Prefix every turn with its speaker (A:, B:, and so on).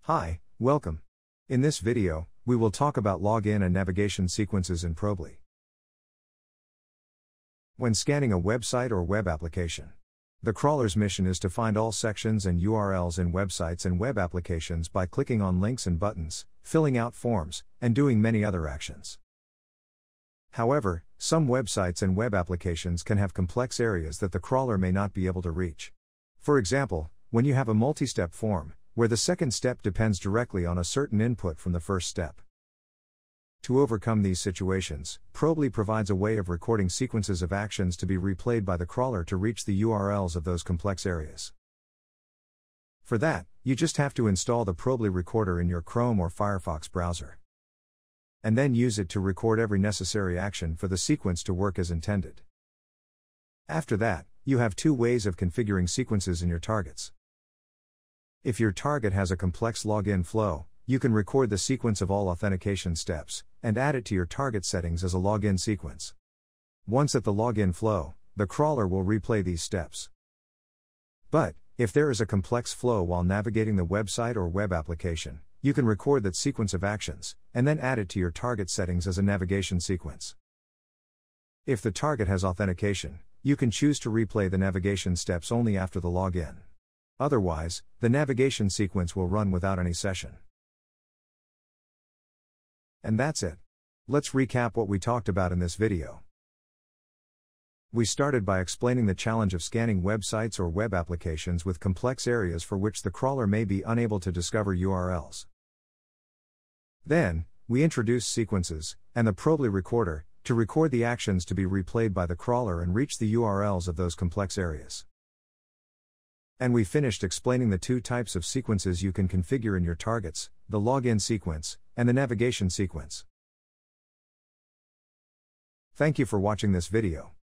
A: Hi, welcome. In this video, we will talk about login and navigation sequences in Probly. When scanning a website or web application, the crawler's mission is to find all sections and URLs in websites and web applications by clicking on links and buttons, filling out forms, and doing many other actions. However, some websites and web applications can have complex areas that the crawler may not be able to reach. For example, when you have a multi-step form, where the second step depends directly on a certain input from the first step. To overcome these situations, Probly provides a way of recording sequences of actions to be replayed by the crawler to reach the URLs of those complex areas. For that, you just have to install the Probly recorder in your Chrome or Firefox browser. And then use it to record every necessary action for the sequence to work as intended. After that, you have two ways of configuring sequences in your targets. If your target has a complex login flow, you can record the sequence of all authentication steps, and add it to your target settings as a login sequence. Once at the login flow, the crawler will replay these steps. But, if there is a complex flow while navigating the website or web application, you can record that sequence of actions, and then add it to your target settings as a navigation sequence. If the target has authentication, you can choose to replay the navigation steps only after the login. Otherwise, the navigation sequence will run without any session. And that's it. Let's recap what we talked about in this video. We started by explaining the challenge of scanning websites or web applications with complex areas for which the crawler may be unable to discover URLs. Then, we introduced sequences, and the Probly recorder, to record the actions to be replayed by the crawler and reach the URLs of those complex areas. And we finished explaining the two types of sequences you can configure in your targets, the login sequence, and the navigation sequence. Thank you for watching this video.